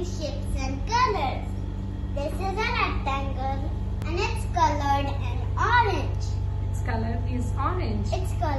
different shapes and colors. This is a rectangle and it's colored in orange. Its color is orange. Its color